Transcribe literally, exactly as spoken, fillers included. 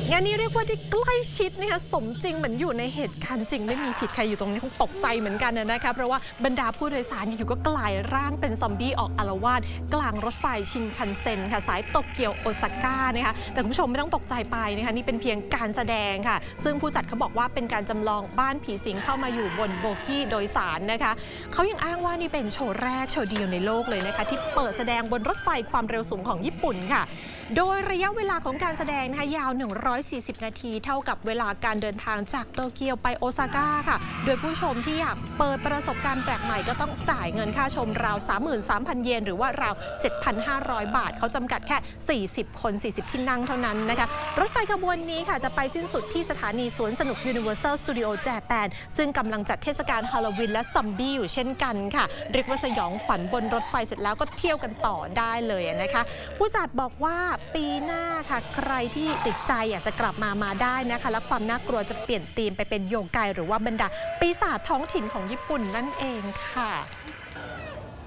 งานนี้เรียกว่าได้ใกล้ชิดนะคะสมจริงเหมือนอยู่ในเหตุการณ์จริงไม่มีผิดใครอยู่ตรงนี้คงตกใจเหมือนกันนะคะเพราะว่าบรรดาผู้โดยสารอยู่ก็กลายร่างเป็นซอมบี้ออกอาละวาดกลางรถไฟชินคันเซ็นค่ะสายโตเกียวโอซาก้านะคะแต่คุณผู้ชมไม่ต้องตกใจไปนะคะนี่เป็นเพียงการแสดงค่ะซึ่งผู้จัดเขาบอกว่าเป็นการจำลองบ้านผีสิงเข้ามาอยู่บนโบกี้โดยสารนะคะเขายังอ้างว่านี่เป็นโชว์แรกโชว์เดียวในโลกเลยนะคะที่เปิดแสดงบนรถไฟความเร็วสูงของญี่ปุ่นค่ะโดยระยะเวลาของการแสดงนะคะยาวหนึ่งร้อยสี่สิบนาทีเท่ากับเวลาการเดินทางจากโตเกียวไปโอซาก้าค่ะโดยผู้ชมที่อยากเปิดประสบการณ์แปลกใหม่ก็ต้องจ่ายเงินค่าชมราว สามหมื่นสามพัน เยนหรือว่าราว เจ็ดพันห้าร้อย บาทเขาจำกัดแค่สี่สิบคนสี่สิบที่นั่งเท่านั้นนะคะรถไฟขบวนนี้ค่ะจะไปสิ้นสุดที่สถานีสวนสนุก Universal Studio Japan ซึ่งกำลังจัดเทศกาลฮาโลวีนและซอมบี้อยู่เช่นกันค่ะเรียกว่าสยองขวัญบนรถไฟเสร็จแล้วก็เที่ยวกันต่อได้เลยนะคะผู้จัดบอกว่าปีหน้าค่ะใครที่ติดใจอยากจะกลับมามาได้นะคะและความน่ากลัวจะเปลี่ยนธีมไปเป็นโยไกหรือว่าบรรดาปีศาจท้องถิ่นของญี่ปุ่นนั่นเองค่ะ